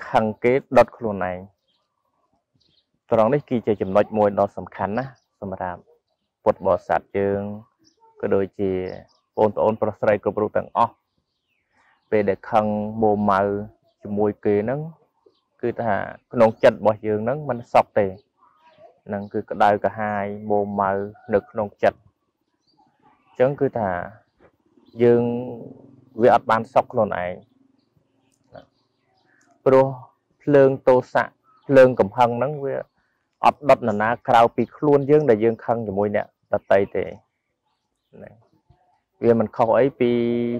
khăn kế đốt luôn này trong đấy khi chơi chấm nói môi nó sầm khăn á sầm rạp bột bò sạt chương cái đôi chỉ ôn prosray của bưu tầng o về để khăn mồ màu mùi kế nắng cứ thà nông chân bỏ dương nắng mình sọc tề nâng cứ đai cả hai mồ màu nực nông chật chẳng cứ thà dương việc ban sọc luôn này pro lương tô sạ lương cầm hăng nắng với ọt đốt là na crowd bị luôn dương để dương khăn cho môi nè đặt tay thì vì mình không ấy bị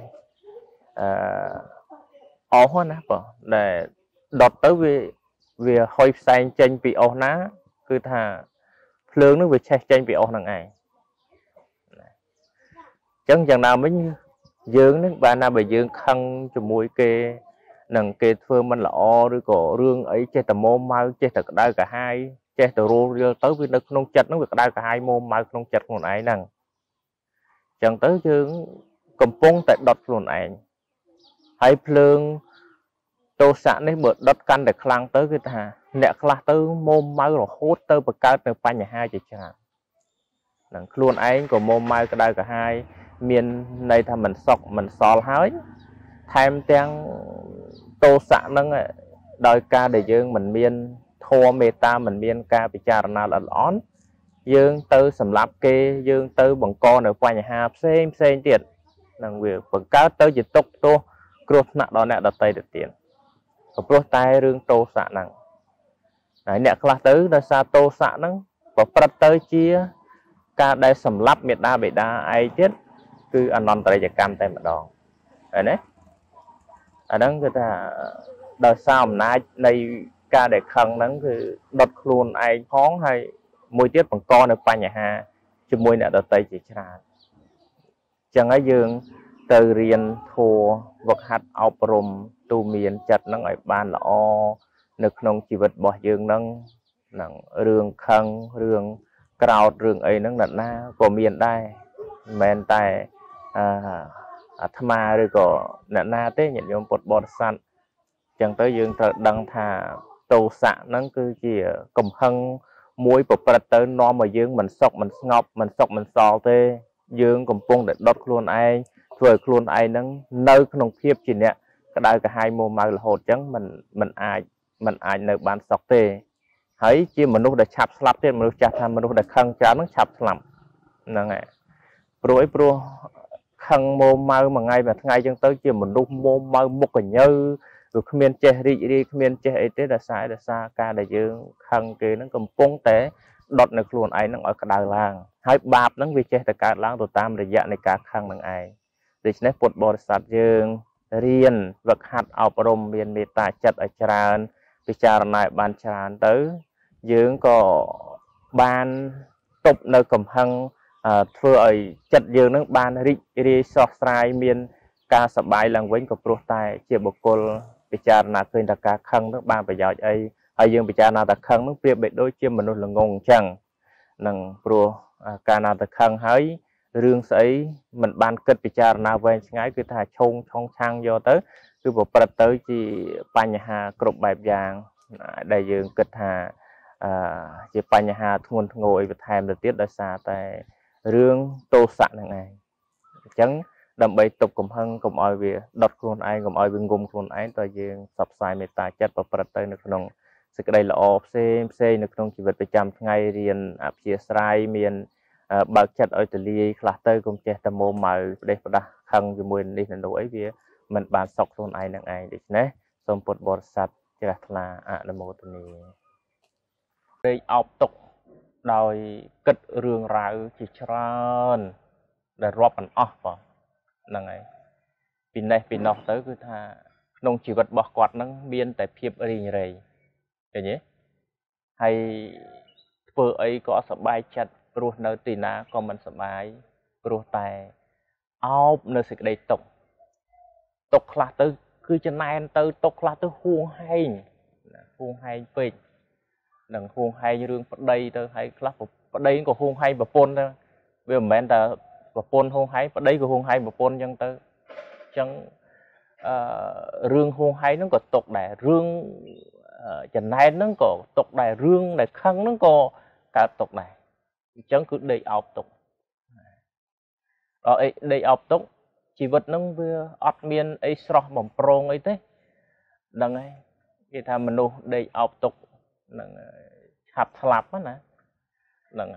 ó hoa nè bỏ để đọt tới vì hồi sang tranh bị ó ná cứ thà lương nó về tranh bị ó năng ai chẳng chẳng nào mới dương nó bà nào bị dương khăn cho môi kê nằng kê phương mình là o rồi có rương ấy chơi tầm môn mau chơi thật đau cả hai chơi từ rô tới với nó không chật nó việc đau cả hai môn mau không chật một ai nằng chẳng tới chương cầm phong tại đọt luôn ảnh hay phương tô sản đấy bớt đọt căn để khlang tới cái thà nè khlang tới môn mau rồi hốt tới bậc cao từ pa nhà hai chỉ chẳng nằng luôn ấy của môn mau cái đau cả hai miền này thà mình sọc mình sò hái thêm tiếng tô sản nâng đôi ca để dương mình miên thua meta mình miên ca bị cha là lón dương tư sầm lạp kê dương tư bằng con ở qua nhà hà xem tiền năng việc bằng cá tới dịch tục tô cột nặng đó nè đặt tay được tiền cột tay rương tô sản nặng này nè class tới là xa tô sản nắng và bắt tới chia ca đây sầm lạp miệt đa bị đa ai chết cứ ăn non tay cam tay mà đòn đấy ở đó người ta đời sau mà nay ca để khăn nắngคือđột luôn ai khón hay môi tiết bằng con ở pa nhà hà cho môi nè đợt tây chỉ tràn chẳng ấy dương từ riêng thua vật hạt áo prom tu miền chặt nắng ở ban là o nực nông chỉ vật bỏ dương nắng nắng rương khăn rương cào rương ấy nắng nặng na của miền đây miền tây tham ma rồi có nặng na thế nhận dùng bột bột sắn chẳng tới dương thật đăng thà tô sạ nắng cứ chỉ cầm hăng muối bột bật tới no mà dương mình sọc mình ngọc mình sọc mình sò thế dương cầm pung để đốt luôn ai rồi luôn ai nắng nơi nông thiếp chỉ nè cái đây cả hai mô màu là hột trắng mình ai nơi bán sọc thế thấy chỉ mình lúc để chạp slap thế mình lúc chạp tham mình lúc để khăn cháo nó chạp slap nè nghe pro khăn mô màu mà ngay chân tới chỉ mình lúc mô màu một cái nhơ rồi miền che đi miền che ấy thế là xa ca để dương khăn kia nó cầm pung té đọt này luôn ai nó ở cả đài làng hai bạp nó vì che tất cả làng tụi tam để dạ này cả khăn bằng ai để cho nên bột bò sát dương riêng vật hạt ảo prom miền miền ta chặt ở tràn vì trà này ban tràn tới dương có ban tục nơi cầm hăng thưa ở chặt dương nó ban đi softrai miền ca sập bài làng vĩnh của pro tai chia bọc col bị cha na khơi ta cá khăn nước ban bây giờ ấy hay dương bị cha na ta khăn nước bia bị đôi chim mình là ngon chẳng nằng pro ca na ta khăn hái rương sấy mình ban kết bị cha na về ngay cứ thà chôn trong sang vô tới cứ bộ bật tới chỉ pan nhà hà cột bài vàng đại dương kết hà chỉ pan nhà hà thôn ngồi và thèm được tiết đại xa tại rương tô sạn này chẳng đầm bay tục cùng hăng cùng ai về đọt luôn ai cùng ai bên gồm luôn ai tại dương sập sai mệt ta chết và bật tới nước nông sự cái đây là off xem nước nông chỉ vật bị chăm ngay riêng chia sai miền bạc chất ở từ ly khát tới cùng che tầm mồm màu đây đã khăn cho mùi đi là đổi về mình bàn sọc luôn ai nặng ai để nhé xong bột bột sạch chỉ là là một tuần này đây ọc tục đòi cất rương rau chỉ tròn để rót bằng off là ngày pin nọ tới cứ tha nông chỉ vật bỏ quạt nắng biên tại phiệp rì rì vậy nhé hay vừa ấy có sập bài chặt ruột nơi tì ná còn mình sập bài ruột tài áo nơi sự đây tục là tới cứ chân này tới tục là tới huông hay phê đừng huông hay như rương đây tôi hay club đây có huông hay và pôn thôi bây giờ mình ta và pôn hôn hay và đây của hôn hay và pôn nhân tư chẳng rương hôn hay nó có tục đại rương chẳng này nó có tục đại rương đại khăn nó có cả tục này chẳng cứ đầy ọc tục rồi đầy ọc tục chỉ vật nó vừa ọt miên ấy sọ bầm prong ấy thế đằng ấy cái tham mình đầy ọc tục đằng hạt lạp á nè đằng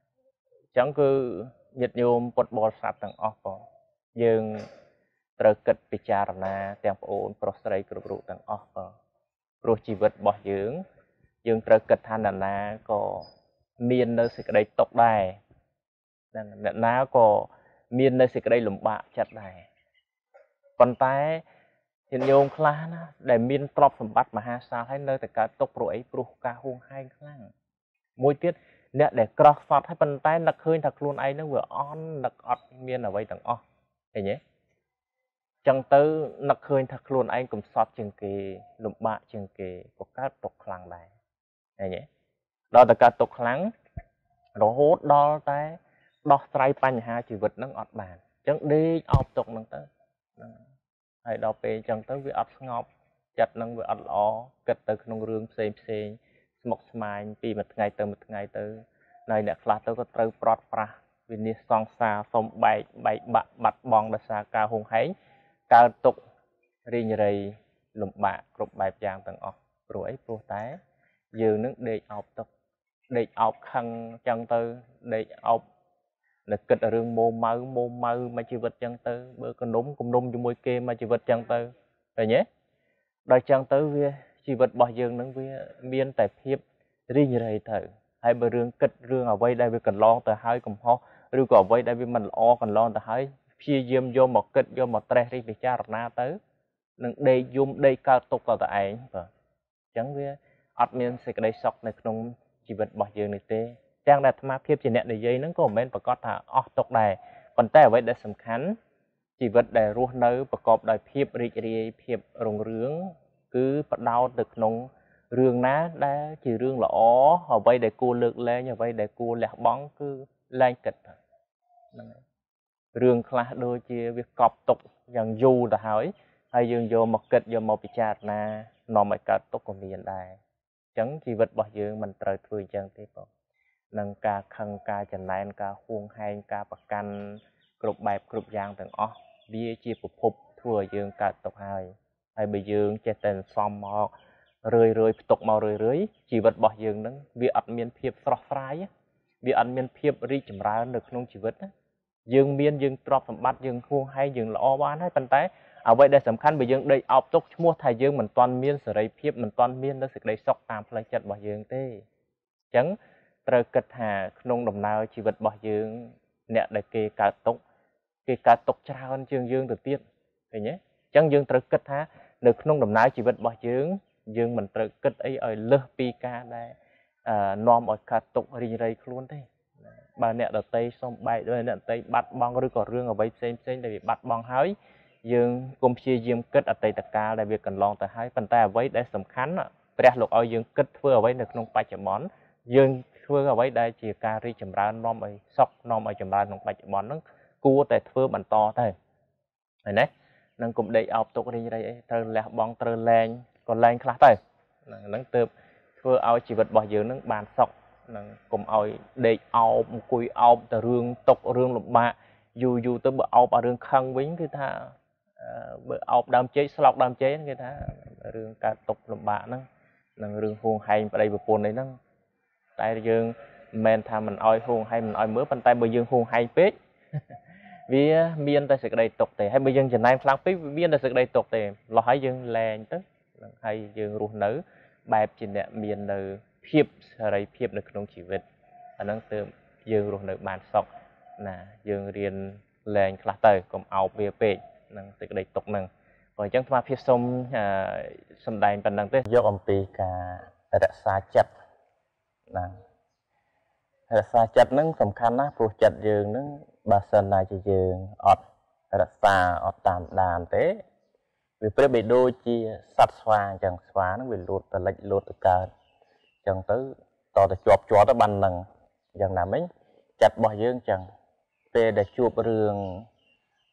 chẳng cứ nhiệt nhôm bột bò sạt đằng ọc có nhưngត្រូវគិតពិចារណាទាំងប្អូនប្រុសស្រីគ្រប់រូបទាំងអស់ក៏ព្រោះជីវិតរបស់យើងត្រូវគិតថាអ្នកណាក៏មាននៅសេចក្តីទុក្ខដែរអ្នកណាក៏មាននៅសេចក្តីលំបាកចិត្តដែរប៉ុន្តែញាតិញោមខ្លះណាដែលមានទ្រព្យសម្បត្តិមហាសាលហើយនៅតែកើតទុក្ខព្រោះអីព្រោះការហួងហែងខ្លាំងមួយទៀតអ្នកដែលក្រោះសតហើយប៉ុន្តែនឹកឃើញថាខ្លួនឯងនឹងវាអន់នឹកអត់មានអ្វីទាំងអស់ឃើញទេចឹងទៅនឹកឃើញថាខ្លួនឯងកំសត់ជាងគេលំបាកជាងគេក៏កើតទុក្ខខ្លាំងដែរឃើញទេដល់តែកើតទុក្ខខ្លាំងរហូតដល់តែដោះស្រាយបញ្ហាជីវិតនឹងអត់បានចឹងដេកអោបទុក្ខនឹងទៅហើយដល់ពេលចឹងទៅវាអត់ស្ងប់ចិត្តនឹងវាអត់ល្អគិតទៅក្នុងរឿងផ្សេងស្មុគស្មាញពីមួយថ្ងៃទៅមួយថ្ងៃទៅហើយអ្នកខ្លះទៅក៏ត្រូវប្រត់ប្រាស់វិនិច្ឆ័យសង្សារសុំបែកបាក់បាត់បង់ដោយសារការហួងហែងកើតទុក្ខរីងរៃលំបាកគ្រប់បែបយ៉ាងទាំងអស់ព្រោះអីព្រោះតែយើងនឹងដេកអោបទុក្ខដេកអោបខឹងចឹងទៅដេកអោបនៅគិតរឿងម៉ូម៉ៅមួយជីវិតចឹងទៅបើគំនុំជាមួយគេមួយជីវិតចឹងទៅឃើញទេដល់ចឹងទៅវាជីវិតរបស់យើងនឹងវាមានតែភាពរីងរៃទៅហើយបើរឿងគិតរឿងអ្វីដែលវាកន្លងទៅហើយកំហុសឬក៏អ្វីដែលវាមិនល្អកន្លងទៅហើយព្យាយាមយកមកគិតយកមកត្រេះរិះពិចារណាទៅនឹងដេកយំដេកកើតទុក្ខទៅតែឯងបាទអញ្ចឹងវាអត់មានសេចក្តីសុខនៅក្នុងជីវិតរបស់យើងនេះទេទាំងដែលអាត្មាភាពជាអ្នកនិយាយហ្នឹងក៏មិនមែនប្រកាសថាអស់ទុក្ខដែរប៉ុន្តែអ្វីដែលសំខាន់ជីវិតដែលរស់នៅប្រកបដោយភាពរីករាយភាពរុងរឿងគឺផ្ដោតទៅក្នុងរឿងណាដែលជារឿងល្អអ្វីដែលគួរលើកលែងអ្វីដែលគួរលះបង់គឺលែងគិតហ្នឹងហើយរឿងខ្លះដូចជាវាកប់ទុកយ៉ាងយូរទៅហើយយើងយកមកគិតយកមកពិចារណានាំឲ្យកើតទុកក៏មានដែរអញ្ចឹងជីវិតរបស់យើងមិនត្រូវធ្វើអញ្ចឹងទេបងនឹងការខឹងការចំណែនការហួងហែងការប្រកាន់គ្រប់បែបគ្រប់យ៉ាងទាំងអស់វាជាប្រភពធ្វើឲ្យយើងកើតទុកហើយបើយើងចេះតែសំមករឿយផ្ទុកមករឿយជីវិតរបស់យើងនឹងវាអត់មានភាពស្រស់ស្រាយវាអត់មានភាពរីកចម្រើននៅក្នុងជីវិតយើងមានយើងទ្រព្យសម្បត្តិយើងហួងហែងយើងល្អបានហើយប៉ុន្តែអ្វីដែលសំខាន់បើយើងដេកអោបទុកឈ្មោះថាយើងមិនទាន់មានសេរីភាពមិនទាន់មាននៅសេចក្តីសុខតាមផ្លូវចិត្តរបស់យើងទេអញ្ចឹងត្រូវគិតថាក្នុងដំណើរជីវិតរបស់យើងអ្នកដែលគេកើតទុកច្រើនជាងយើងទៅទៀតឃើញទេអញ្ចឹងយើងត្រូវគិតថានៅក្នុងដំណើរជីវិតរបស់យើងមិនត្រូវគិតអីឲ្យលើសពីការដែលនាំឲ្យកើតទុករីងរៃខ្លួនទេបើអ្នកដតីសុំបែកដោយអ្នកដតីបាត់បង់ឬក៏រឿងអ្វីផ្សេងដែលវាបាត់បង់ហើយយើងកុំព្យាយាមគិតអតីតកាលដែលវាកន្លងទៅហើយប៉ុន្តែអ្វីដែលសំខាន់ព្រះលោកឲ្យយើងគិតធ្វើអ្វីនៅក្នុងបច្ចុប្បន្នយើងធ្វើអ្វីដែលជាការរីកចម្រើននាំឲ្យសុខនាំឲ្យចម្រើនក្នុងបច្ចុប្បន្នហ្នឹងគួរតែធ្វើបន្តទៅហើយណានឹងកុំដេកអោបទុករីងរៃអីត្រូវលះបង់ត្រូវលែងក៏លែងខ្លះទៅហ្នឹងទើបធ្វើឲ្យជីវិតរបស់យើងនឹងបានសុខនឹងកុំឲ្យដេកអោបអង្គុយអោបតែរឿងទុករឿងលំបាកយូរទៅបើអោបរឿងខឹងវិញគឺថាបើអោបដើមចេកស្លោកដើមចេកគេថារឿងកើតទុកលំបាកហ្នឹងនឹងរឿងហួងហែងប្តីប្រពន្ធអីហ្នឹងតែយើងមិនមែនថាមិនអោយហួងហែងមិនអោយមើលប៉ុន្តែបើយើងហួងហែងពេកវាមានតែសេចក្តីទុកទេហើយបើយើងចំណែនខ្លាំងពេកវាមានតែសេចក្តីទុកទេលោះហើយយើងលែងទៅហើយយើងរស់នៅបែបជាអ្នកមាននៅភាពសេរីភាពនៅក្នុងជីវិតអាហ្នឹងទើបយើងរស់នៅបានសុខណាយើងរៀនលែងខ្លះទៅកុំអោបវាពេកនឹងសេចក្តីទុកហ្នឹងបើអញ្ចឹងស្មារតីសូមសម្ដែងប៉ុណ្្នឹងទេយកអំពីការរក្សាចិត្តណារក្សាចិត្តហ្នឹងសំខាន់ណាស់ព្រោះចិត្តយើងហ្នឹងបើសិនណាជាយើងអត់រក្សាអត់តាមដានទេវាប្រៀបបីដូចជាសត្វស្វាអញ្ចឹងស្វាហ្នឹងវាលូតទៅលិចលូតទៅកើតអញ្ចឹងទៅតទៅជាប់ទៅបានហ្នឹងអញ្ចឹងណាមិញចិត្តរបស់យើងអញ្ចឹងពេលដែលជួបរឿង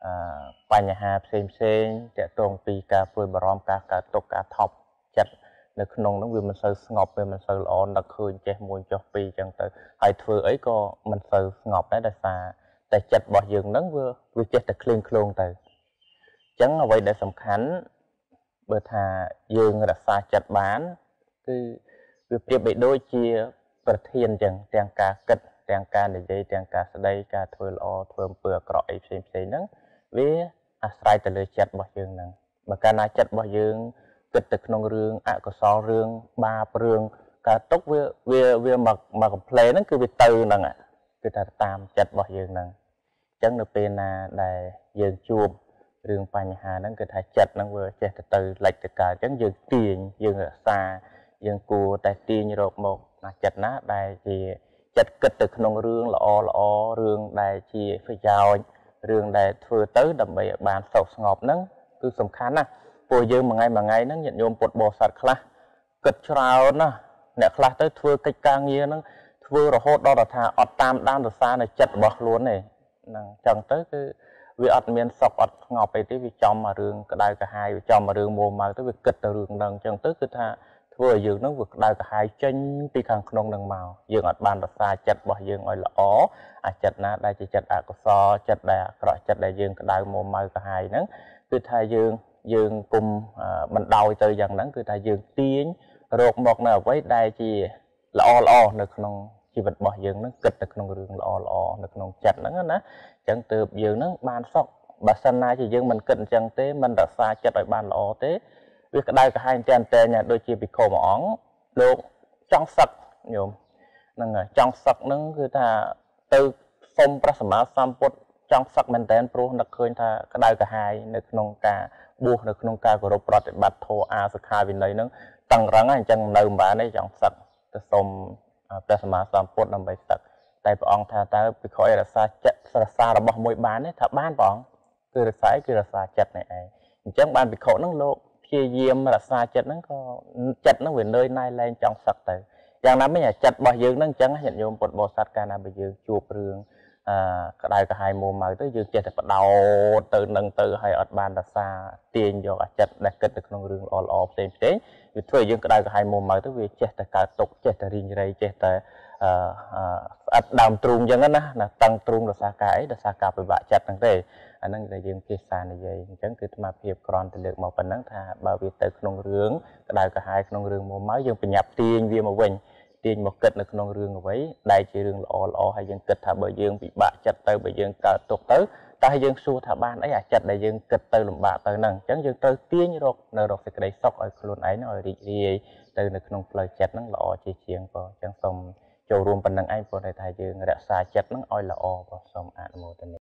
បញ្ហាផ្សេងតាក់ទងពីការព្រួយបារម្ភការទុកការថប់ចិត្តនៅក្នុងនោះវាមិនសូវស្ងប់វាមិនសូវល្អនឹកឃើញចេះមួយចុះពីរអញ្ចឹងទៅហើយធ្វើអីក៏មិនសូវស្ងប់ដែរដោយសារតែចិត្តរបស់យើងហ្នឹងវាចេះតែឃ្លៀងឃ្លោងទៅអញ្ចឹងអ្វីដែលសំខាន់បើថាយើងរក្សាចិត្តបានគឺវាប្រៀបបីដូចជាប្រធានអញ្ចឹងទាំងការគិតទាំងការនិយាយទាំងការស្ដីការធ្វើល្អធ្វើអំពើអាក្រក់អីផ្សេងហ្នឹងវាអាស្រ័យទៅលើចិត្តរបស់យើងហ្នឹងបើកាលណាចិត្តរបស់យើងគិតទៅក្នុងរឿងអកុសលរឿងបាបរឿងការទុកវាមកកំ pl ហ្នឹងគឺវាទៅហ្នឹងគឺថាតាមចិត្តរបស់យើងហ្នឹងអញ្ចឹងនៅពេលណាដែលយើងជួបរឿងបញ្ហាហ្នឹងគឺថាចិត្តហ្នឹងវាចេះទៅលិចទៅកើតអញ្ចឹងយើងទាញយើងរក្សាយើងគួរតែទាញរកមកចិត្តណាដែលជាចិត្តគិតទៅក្នុងរឿងល្អរឿងដែលជាប្រយោជន៍រឿងដែលធ្វើទៅដើម្បីឲ្យបានសុខស្ងប់ហ្នឹងគឺសំខាន់ណាស់ពួកយើងមួយថ្ងៃហ្នឹងញាតិញោមពុទ្ធបរិស័ទខ្លះគិតច្រើនណាស់អ្នកខ្លះទៅធ្វើកិច្ចការងារហ្នឹងធ្វើរហូតដល់ថាអត់តាមដានរសារនៅចិត្តរបស់ខ្លួនទេហ្នឹងអញ្ចឹងទៅគឺវាអត់មានសុខអត់ស្ងប់អីទេវាចំមករឿងក្តៅក្រហាយវាចំមករឿងមួម៉ៅទៅវាគិតទៅរឿងហ្នឹងអញ្ចឹងទៅគឺថាធ្វើឲ្យយើងហ្នឹងវាក្តៅក្រហាយចេញពីខាងក្នុងនឹងមកយើងអត់បានរក្សាចិត្តរបស់យើងឲ្យល្អអាចិត្តណាដែលជាចិត្តអកុសលចិត្តដែលអាក្រក់ចិត្តដែលយើងក្តៅមួម៉ៅក្រហាយហ្នឹងគឺថាយើងគុំបណ្ដោយទៅយ៉ាងហ្នឹងគឺថាយើងទាញរកមកនៅអ្វីដែលជាល្អនៅក្នុងជីវិតរបស់យើងហ្នឹងគិតទៅក្នុងរឿងល្អនៅក្នុងចិត្តហ្នឹងណាអញ្ចឹងទើបយើងហ្នឹងបានសុខបើសិនណាជាយើងមិនគិតអញ្ចឹងទេមិនរក្សាចិត្តឲ្យបានល្អទេវាក្តៅក្រហាយតែដូចជាភិក្ខុមួយអង្គលោកចង់សឹកញោមហ្នឹងហើយចង់សឹកហ្នឹងគឺថាទៅសុំព្រះសម្មាសម្ពុទ្ធចង់សឹកមែនតើព្រោះនឹកឃើញថាក្តៅក្រហាយនៅក្នុងការបួសនៅក្នុងការគោរពប្រតិបត្តិធម៌អាសិក្ខាវិន័យហ្នឹងតឹងរឹងហើយអញ្ចឹងនៅមិនបានទេចង់សឹកទៅសុំព្រះសម្មាសម្ពុទ្ធដើម្បីសឹកតែព្រះអង្គថាតើភិក្ខុឯរក្សាចិត្តរក្សារបស់មួយបានទេថាបានព្រះអង្គគឺរក្សាចិត្តនេះឯងអញ្ចឹងបានភិក្ខុហ្នឹងលោកព្យាយាមរក្សាចិត្តហ្នឹងក៏ចិត្តហ្នឹងវានឿយណាយលែងចង់សឹកទៅយ៉ាងណាមិញអាចិត្តរបស់យើងហ្នឹងអញ្ចឹងញាតិញោមពុទ្ធបរិស័ទកាលណាបើយើងជួបរឿងក្តៅក្រហាយមួម៉ៅទៅយើងចេះតែបដោតទៅនឹងទៅហើយអត់បានរក្សាទាញយកអាចិត្តដែលគិតទៅក្នុងរឿងល្អផ្សេងវាធ្វើឲ្យយើងក្តៅក្រហាយមួម៉ៅទៅវាចេះតែកើតទុកចេះតែរីងរៃចេះតែស្អិតដើមទ្រូងអញ្ចឹងណាតឹងទ្រូងដោយសារការអីដោយសារការពិបាកចិត្តហ្នឹងទេអាហ្នឹងដែលយើងភាសានិយាយអញ្ចឹងគឺអាត្មាភាពគ្រាន់តែលើកមកប៉ុណ្ណឹងថាបើវាទៅក្នុងរឿងក្តៅក្រហាយក្នុងរឿងមួម៉ៅយើងបញ្ញាប់ទាញវាមកវិញទាញមកគិតនៅក្នុងរឿងអ្វីដែលជារឿងល្អហើយយើងគិតថាបើយើងពិបាកចិត្តទៅបើយើងកើតទុកទៅតែយើងសួរថាបានអីអាចិត្តដែលយើងគិតទៅលំបាកទៅហ្នឹងអញ្ចឹងយើងត្រូវទាញរកសេចក្តីសុខឲ្យខ្លួនឯងឲ្យរីករាយទៅនៅក្នុងផ្លូវចិត្តហ្នឹងល្អជាជាងបងអញ្ចឹងសូមចូលរួមប៉ុណ្្នឹងឯងព្រោះតែថាយើងរក្សាចិត្តហ្នឹងឲ្យល្អបងសូមអនុមោទនា